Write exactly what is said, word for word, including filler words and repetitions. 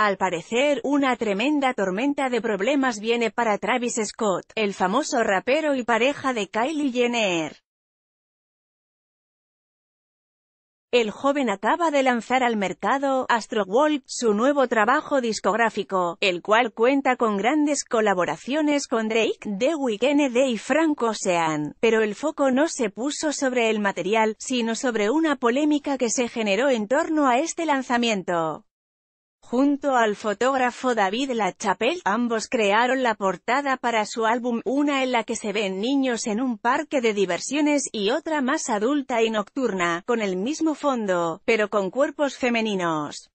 Al parecer, una tremenda tormenta de problemas viene para Travis Scott, el famoso rapero y pareja de Kylie Jenner. El joven acaba de lanzar al mercado Astroworld, su nuevo trabajo discográfico, el cual cuenta con grandes colaboraciones con Drake, The Weeknd y Frank Ocean, pero el foco no se puso sobre el material, sino sobre una polémica que se generó en torno a este lanzamiento. Junto al fotógrafo David LaChapelle, ambos crearon la portada para su álbum, una en la que se ven niños en un parque de diversiones, y otra más adulta y nocturna, con el mismo fondo, pero con cuerpos femeninos.